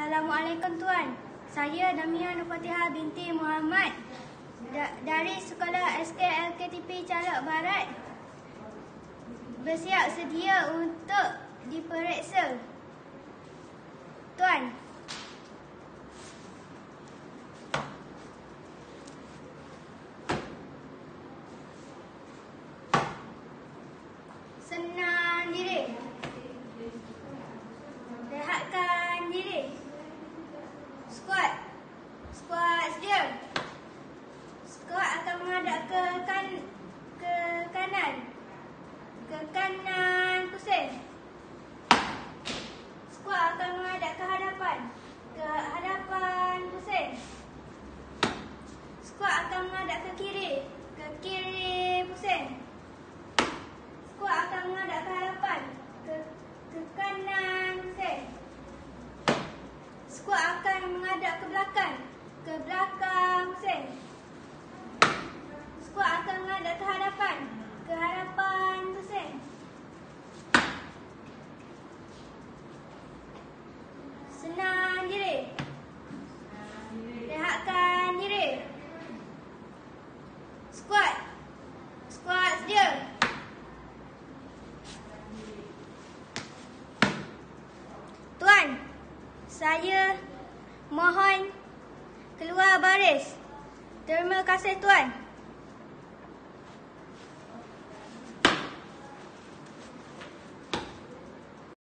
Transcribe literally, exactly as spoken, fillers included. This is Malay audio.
Assalamualaikum Tuan. Saya DAMIA NURFATIHAH binti MOHAMAD da dari Sekolah S K L K T P CHALOK BARAT bersiap sedia untuk diperiksa. Tuan, senang diri. Rehatkan diri. Squat. Squat sedia. Squat akan menghadap ke kan ke kanan. Ke kanan pusing. Squat akan menghadap ke hadapan. Ke hadapan pusing. Squat akan menghadap ke kiri. Ke kiri pusing. Squat akan menghadap ke hadapan. Ke ke kanan pusing. Squat akan menghadap ke belakang. Ke belakang pusing. Squat akan menghadap ke hadapan. Ke hadapan pusing. Senang diri. Rehatkan diri. Squat. Squat sedia. Tuan, saya mohon keluar baris. Terima kasih Tuan.